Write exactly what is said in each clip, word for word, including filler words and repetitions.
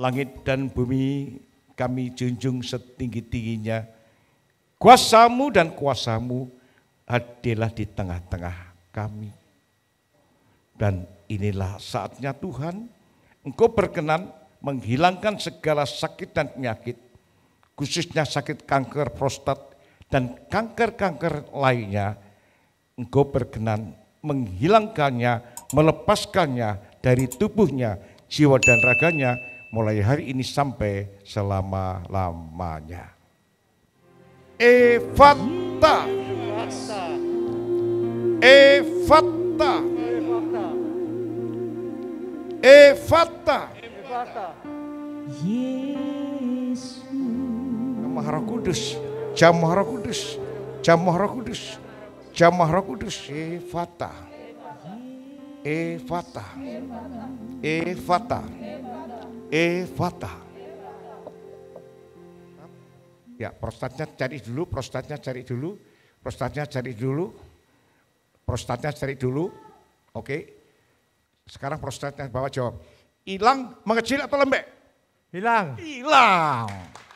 langit dan bumi kami junjung setinggi-tingginya. Kuasamu dan kuasamu hadirlah di tengah-tengah kami. Dan inilah saatnya Tuhan, Engkau berkenan menghilangkan segala sakit dan penyakit, khususnya sakit kanker prostat dan kanker-kanker lainnya. Engkau berkenan menghilangkannya, melepaskannya dari tubuhnya, jiwa dan raganya, mulai hari ini sampai selama-lamanya. Ephata, Ephata, Ephata. Yesus. Jamah Roh Kudus, Jamah Roh Kudus, Jamah Roh Kudus, Jamah Roh Kudus. Ephata, Ephata, Ephata, Ephata. Ya, prostatnya cari dulu, prostatnya cari dulu, prostatnya cari dulu, prostatnya cari dulu. Oke. Sekarang prostatnya bawa jawab. Hilang, mengecil atau lembek? Hilang. Hilang.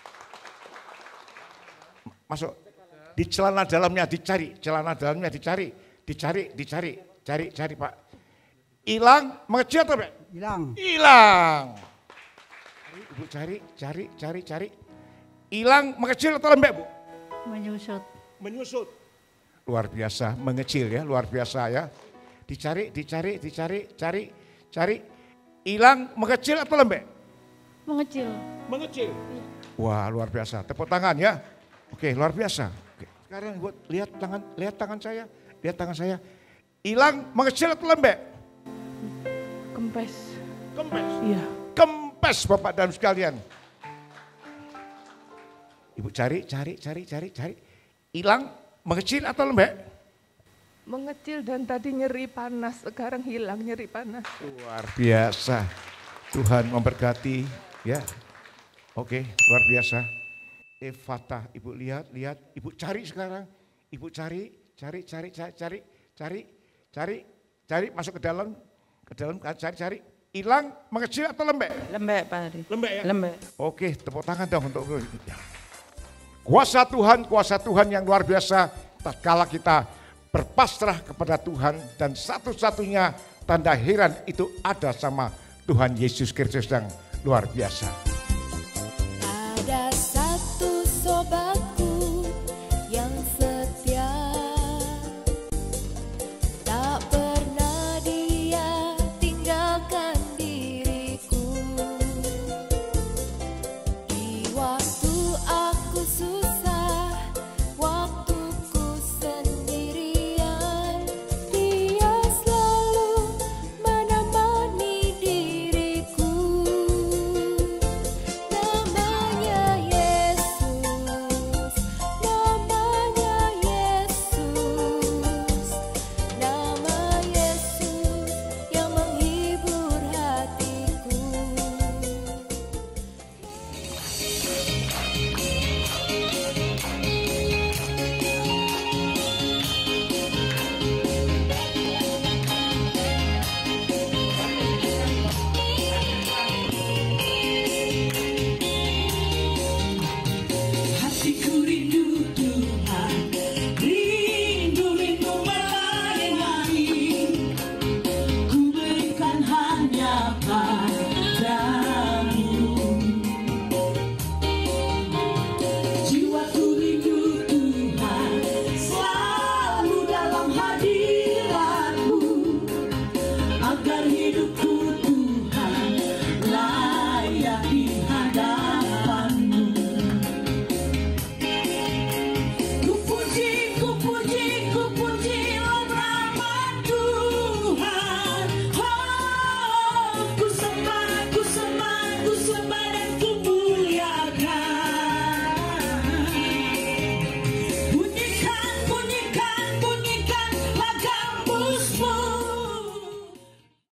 Masuk. Di celana dalamnya dicari, celana dalamnya dicari, dicari, dicari, cari, cari Pak. Hilang, mengecil atau lembek? Hilang. Hilang. Ibu cari, cari, cari, cari. Hilang, mengecil atau lembek Bu? Menyusut. Menyusut. Luar biasa, mengecil ya, luar biasa ya. Dicari, dicari, dicari, cari, cari. Hilang, mengecil atau lembek? Mengecil. Mengecil. Wah, luar biasa. Tepuk tangan ya. Oke, luar biasa. Oke, sekarang buat lihat tangan, lihat tangan saya, lihat tangan saya. Hilang, mengecil atau lembek? Kempes. Kempes. Iya. Kempes Bapak dan sekalian. Ibu cari, cari, cari, cari, cari. Hilang, mengecil atau lembek? Mengecil dan tadi nyeri panas, sekarang hilang nyeri panas. Luar biasa. Tuhan memberkati ya. Oke, luar biasa. Ephata, Ibu lihat, lihat. Ibu cari sekarang. Ibu cari, cari, cari, cari, cari, cari, cari, cari, masuk ke dalam. Ke dalam, cari, cari. Hilang, mengecil atau lembek? Lembek Pak Hari. Lembek ya? Lembek. Oke, tepuk tangan dong untuk kuasa Tuhan, kuasa Tuhan yang luar biasa. Tatkala kita berpasrah kepada Tuhan dan satu-satunya tanda heran itu ada sama Tuhan Yesus Kristus yang luar biasa.